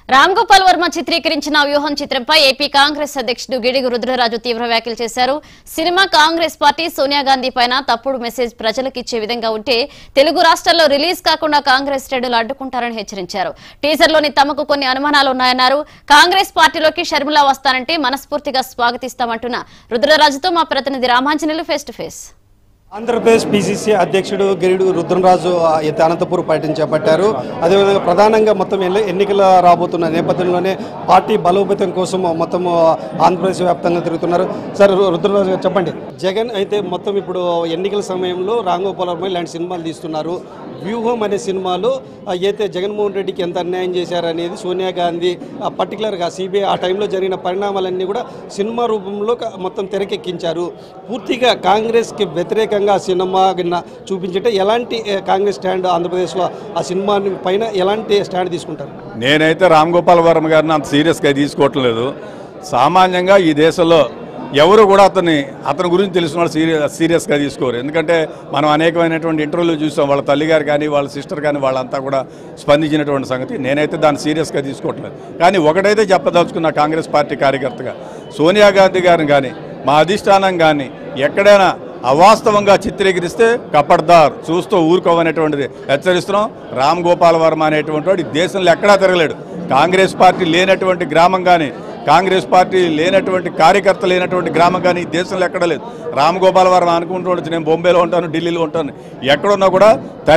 రామ్ గోపాల్ వర్మ చిత్రీకరించిన వ్యూహం చిత్రంపై ఏపీ కాంగ్రెస్ అధ్యక్షుడు గిడుగు రుద్రరాజు తీవ్ర వ్యాఖ్యలు చేశారు. Cinema Congress party Sonia Gandhi పైన తప్పుడు మెసేజ్ ప్రజలకు ఇచ్చే విధంగా ఉంటే తెలుగు రాష్ట్రాల్లో రిలీజ్ కాకుండా కాంగ్రెస్ శ్రేణులు అడ్డుకుంటారని హెచ్చరించారు. టీజర్లోని తమకు కొన్ని అనుమానాలు ఉన్నాయన్నారు. కాంగ్రెస్ పార్టీలోకి షర్మిల వస్తానంటే మనస్ఫూర్తిగా స్వాగతిస్తామంటున్న రుద్రరాజుతో మా ప్రతినిధి Ramanjaneyulu face to face. Andhra Pradesh PCC అధ్యక్షుడు గిడుగు రుద్రరాజు అనంతపూర్ పర్యటన చేపట్టారు. అదేవిధంగా ప్రధానంగా మొత్తం ఎన్నికల రాబోతున్న నేపథ్యంలోనే పార్టీ బలోపేతం కోసం మొత్తం ఆంధ్రప్రదేశ్ వ్యాప్తంగా తిరుగుతున్నారు. సార్ రుద్రరాజు గారు చెప్పండి, జగన్ అయితే మొత్తం ఇప్పుడు ఎన్నికల సమయంలో రామ్ గోపాల్ వర్మ ఇలాంటి సినిమాలు తీస్తున్నారు. వ్యూహం అనే సినిమాలో అయితే జగన్మోహన్ రెడ్డికి ఎంత అన్యాయం చేశారనేది సోనియా గాంధీ పర్టికులర్గా సిబిఐ ఆ టైంలో జరిగిన పరిణామాలన్నీ కూడా సినిమా రూపంలో మొత్తం తెరకెక్కించారు. పూర్తిగా కాంగ్రెస్కి వ్యతిరేకంగా సినిమా చూపించే ఎలాంటి కాంగ్రెస్ స్టాండ్ ఆంధ్రప్రదేశ్లో ఆ సినిమా పైన ఎలాంటి స్టాండ్ తీసుకుంటారు? నేనైతే రామ్ గోపాల్ వర్మ గారిని అంత సీరియస్గా తీసుకోవట్లేదు. సామాన్యంగా ఈ దేశంలో ఎవరు కూడా అతని గురించి తెలిసిన వాళ్ళు సీరియస్గా తీసుకోరు. ఎందుకంటే మనం అనేకమైనటువంటి ఇంటర్వ్యూలు చూసాం. వాళ్ళ తల్లిగారు కానీ వాళ్ళ సిస్టర్ కానీ వాళ్ళంతా కూడా స్పందించినటువంటి సంగతి. నేనైతే దాన్ని సీరియస్గా తీసుకోవట్లేదు. కానీ ఒకటైతే చెప్పదలుచుకున్న కాంగ్రెస్ పార్టీ కార్యకర్తగా సోనియా గాంధీ గారిని కానీ మా అధిష్టానం కానీ ఎక్కడైనా అవాస్తవంగా చిత్రీకరిస్తే కపర్దార్ చూస్తూ ఊరుకోవనేటువంటిది హెచ్చరిస్తున్నాం. రామ్ గోపాల్ వర్మ అనేటువంటి వాడు దేశంలో ఎక్కడా తిరగలేడు. కాంగ్రెస్ పార్టీ లేనటువంటి గ్రామం కానీ కాంగ్రెస్ పార్టీ లేనటువంటి కార్యకర్త లేనటువంటి గ్రామం కానీ దేశంలో ఎక్కడ లేదు. రామ్ గోపాల్ వర్మ అనుకుంటూ ఉండొచ్చు నేను బొంబేలో ఉంటాను, ఢిల్లీలో ఉంటాను, ఎక్కడున్నా కూడా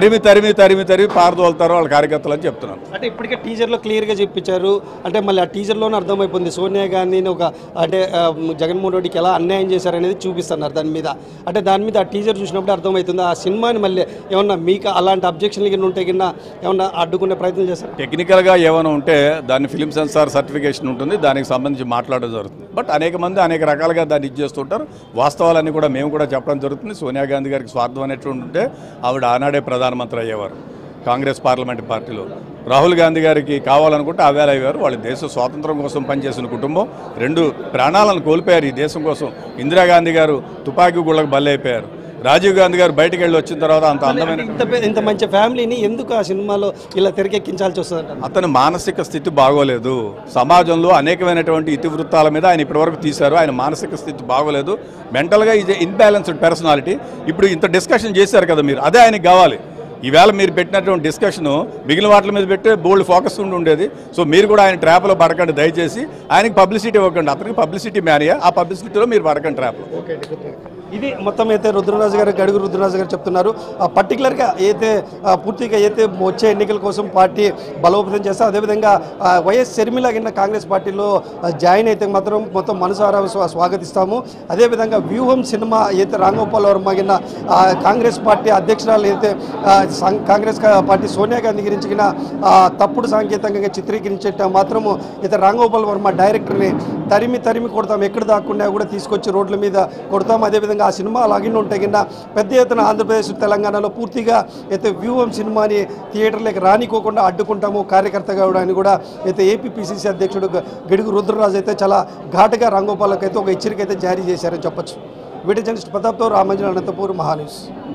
తరిమి పారదోలుతారు వాళ్ళ కార్యకర్తలు అని చెప్తున్నాను. అంటే ఇప్పటికే టీజర్లో క్లియర్గా చెప్పించారు. అంటే మళ్ళీ ఆ టీజర్లోనే అర్థమైపోయింది సోనియా గాంధీని అంటే జగన్మోహన్ రెడ్డికి ఎలా అన్యాయం చేశారనేది చూపిస్తున్నారు దాని మీద. అంటే దాని మీద ఆ టీజర్ చూసినప్పుడు అర్థమవుతుంది. ఆ సినిమాని మళ్ళీ ఏమన్నా మీకు అలాంటి అబ్జెక్షన్లు కింద ఉంటే కింద ఏమన్నా అడ్డుకునే ప్రయత్నం చేస్తారు? టెక్నికల్గా ఏమైనా ఉంటే దాన్ని ఫిలిం సెన్సార్ సర్టిఫికేషన్ ఉంటుంది, దానికి సంబంధించి మాట్లాడడం జరుగుతుంది. బట్ అనేక మంది అనేక రకాలుగా దాన్ని ఇచ్చేస్తుంటారు. వాస్తవాలన్నీ కూడా మేము కూడా చెప్పడం జరుగుతుంది. సోనియా గాంధీ గారికి స్వార్థం అనేటువంటి ఉంటే ఆవిడ ఆనాడే ప్రధానమంత్రి అయ్యేవారు కాంగ్రెస్ పార్లమెంట్ పార్టీలో. రాహుల్ గాంధీ గారికి కావాలనుకుంటే ఆవేళ అయ్యారు. వాళ్ళ దేశ స్వాతంత్రం కోసం పనిచేసిన కుటుంబం 2 ప్రాణాలను కోల్పోయారు ఈ దేశం కోసం. ఇందిరాగాంధీ గారు తుపాకీ గుళ్ళకు బలైపోయారు. రాజీవ్ గాంధీ గారు బయటకు వెళ్ళి వచ్చిన తర్వాత అంత అందమైన ఇంత మంచి ఫ్యామిలీని ఎందుకు ఆ సినిమాలో ఇలా తెరకెక్కించాల్సి వస్తుంది? అతని మానసిక స్థితి బాగోలేదు. సమాజంలో అనేకమైనటువంటి ఇతివృత్తాల మీద ఆయన ఇప్పటివరకు తీశారు. ఆయన మానసిక స్థితి బాగోలేదు. మెంటల్గా ఈజ్ ఇన్బ్యాలెన్స్డ్ పర్సనాలిటీ. ఇప్పుడు ఇంత డిస్కషన్ చేశారు కదా మీరు, అదే ఆయనకి కావాలి. ఈవేళ మీరు పెట్టినటువంటి డిస్కషను మిగిలిన వాటి మీద పెట్టి బోల్డ్ ఫోకస్ ఉండేది. సో మీరు కూడా ఆయన ట్రాప్లో పడకండి దయచేసి. ఆయనకి పబ్లిసిటీ ఇవ్వకండి. అతనికి పబ్లిసిటీ మ్యానియా, ఆ పబ్లిసిటీలో మీరు పడకండి ట్రాప్లో. ఇది మొత్తం అయితే రుద్రరాజు గారు గడుగు రుద్రరాజు గారు చెప్తున్నారు. పర్టికులర్గా అయితే పూర్తిగా అయితే వచ్చే ఎన్నికల కోసం పార్టీ బలోపేతం చేస్తారు. అదేవిధంగా వైఎస్ షర్మిల కింద కాంగ్రెస్ పార్టీలో జాయిన్ అయితే మాత్రం మొత్తం మనసారా స్వాగతిస్తాము. అదేవిధంగా వ్యూహం సినిమా అయితే రామ్ గోపాల్ వర్మ కింద కాంగ్రెస్ పార్టీ అధ్యక్షురాలు అయితే కాంగ్రెస్ పార్టీ సోనియా గాంధీ గురించి తప్పుడు సాంకేతికంగా చిత్రీకరించేట మాత్రము అయితే రామ్ గోపాల్ వర్మ డైరెక్టర్ని తరిమి కొడతాం, ఎక్కడ దాక్కున్నా కూడా తీసుకొచ్చి రోడ్ల మీద కొడతాం. అదేవిధంగా ఆ సినిమా అలాగే ఉంటే కింద పెద్ద ఎత్తున ఆంధ్రప్రదేశ్ తెలంగాణలో పూర్తిగా అయితే వ్యూహం సినిమాని థియేటర్లకు రానికోకుండా అడ్డుకుంటాము కార్యకర్తగా అని కూడా అయితే ఏపీ పిసిసి అధ్యక్షుడు గిడుగు రుద్రరాజు అయితే చాలా ఘాటుగా రామ్ గోపాల్కి అయితే ఒక హెచ్చరిక అయితే జారీ చేశారని చెప్పొచ్చు. వీడియో జర్నలిస్ట్ ప్రతాప్తో రామాంజనేయులు, అనంతపూర్, మహాన్యూస్.